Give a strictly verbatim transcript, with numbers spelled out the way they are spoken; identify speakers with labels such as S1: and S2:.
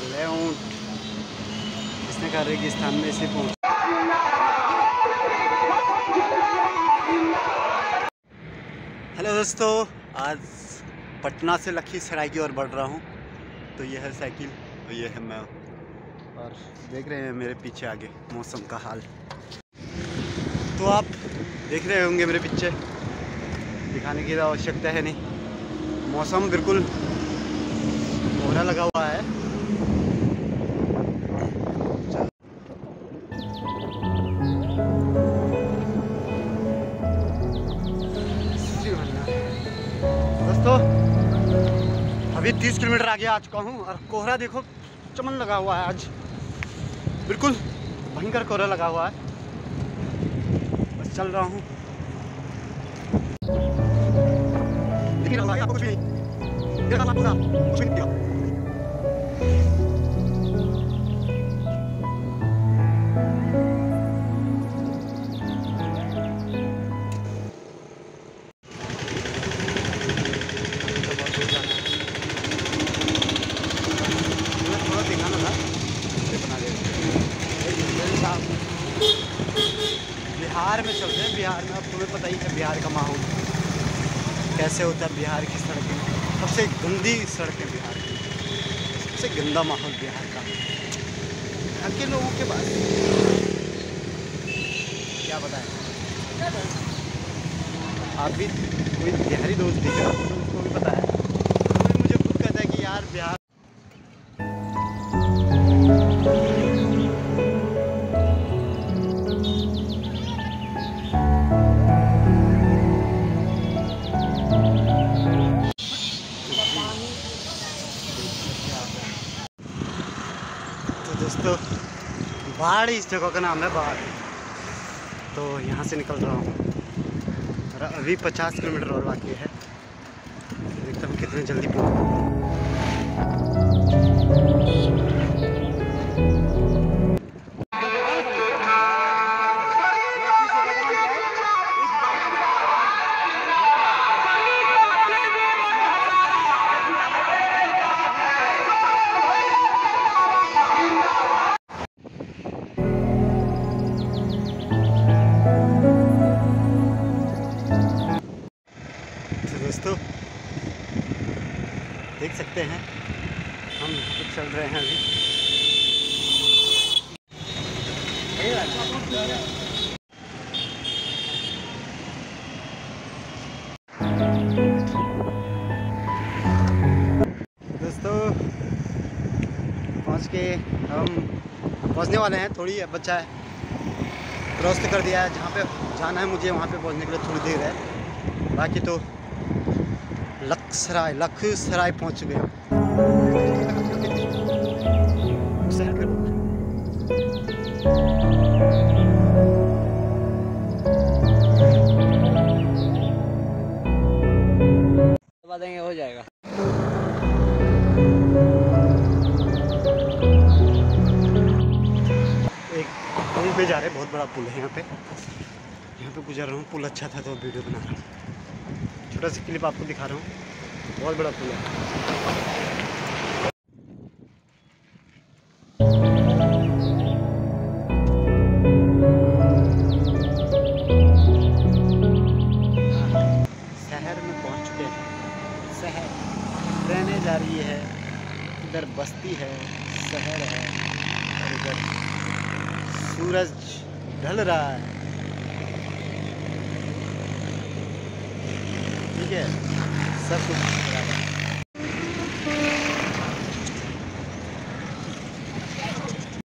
S1: ले ऊँट इसने कहा रेगिस्तान में से पहुँच। हेलो दोस्तों, आज पटना से लखीसराय की ओर बढ़ रहा हूँ। तो ये है साइकिल और ये है मैं, और देख रहे हैं मेरे पीछे आगे मौसम का हाल। तो आप देख रहे होंगे मेरे पीछे, दिखाने की आवश्यकता है नहीं। मौसम बिल्कुल कोहरा लगा हुआ है। दोस्तों अभी तीस किलोमीटर आगे आ चुका हूँ और कोहरा देखो, चमन लगा हुआ है। आज बिल्कुल भयंकर कोहरा लगा हुआ है। बस चल रहा हूँ। दिख रहा है आपको कुछ भी नहीं? दिख रहा है पूरा कुछ भी नहीं दिख बिहार में चलते हैं। बिहार में अब तुम्हें पता ही है बिहार का माहौल कैसे होता है। बिहार की सड़कें सबसे गंदी सड़कें बिहार की, सबसे गंदा माहौल बिहार का। यहाँ के लोगों के पास क्या बताएं। आप भी कोई बिहारी दोस्त दिख रहा है तो उसको भी पता है। तो मुझे खुद कहता है कि यार बिहार दोस्तों, बाढ़ इस जगह का नाम है बाढ़। तो यहाँ से निकल रहा हूँ और अभी पचास किलोमीटर और बाकी है। देखता हूँ कितने जल्दी पहुँच। दोस्तों देख सकते हैं हम तो चल रहे हैं अभी। दोस्तों पहुंच के हम पहुंचने वाले हैं। थोड़ी बच्चा है, क्रॉस तो कर दिया है। जहाँ पे जाना है मुझे वहाँ पे पहुंचने के लिए थोड़ी देर है। बाकी तो लखसराय लखसराय पहुंच चुके हैं। दबा देंगे हो जाएगा। एक पुल पे जा रहे हैं, बहुत बड़ा पुल है यहाँ पे। यहाँ पे गुजर रहा हूँ। पुल अच्छा था तो वीडियो बना रहा हूँ। छोटा सा क्लिप आपको दिखा रहा हूँ। बहुत बड़ा पुल है। शहर में पहुँच चुके हैं। शहर ट्रेनें जा रही है, इधर बस्ती है, शहर है, और इधर सूरज ढल रहा है। ठीक है, सब कुछ